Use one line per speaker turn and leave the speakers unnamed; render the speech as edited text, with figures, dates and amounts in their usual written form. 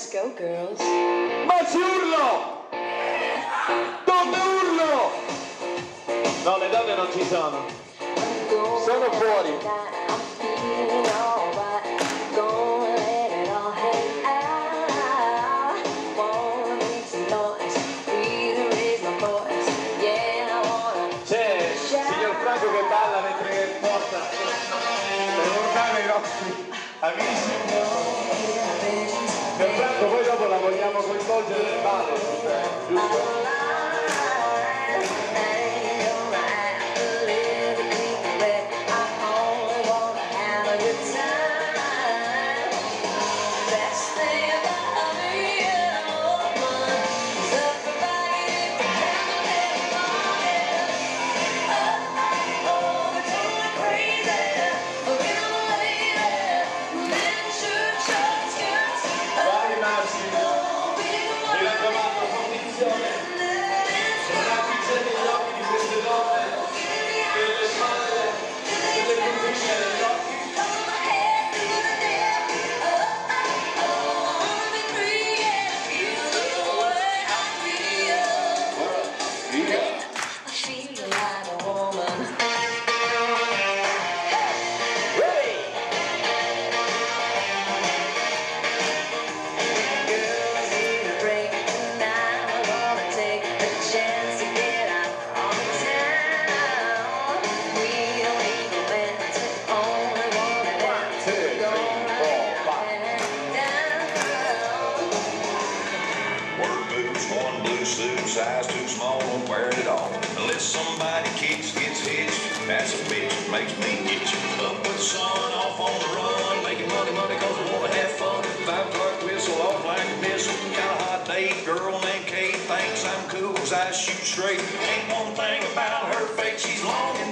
go, girls.
Ma ci urlo! Dove urlo? No, le donne non ci sono. Sono fuori. C'è signor Franco che balla mentre porta per portare i nostri amici. Signor Franco, poi dopo la vogliamo coinvolgere nel ballo, giusto?
Size too small, won't wear it at all. Unless somebody kicks, gets hitched, that's a bitch, makes me get you. Up with the sun, off on the run, making money, cause I wanna have fun. 5-o'clock whistle, off like a missile, got a hot date, girl named Kate, thinks I'm cool, cause I shoot straight. Ain't one thing about her fake, she's long and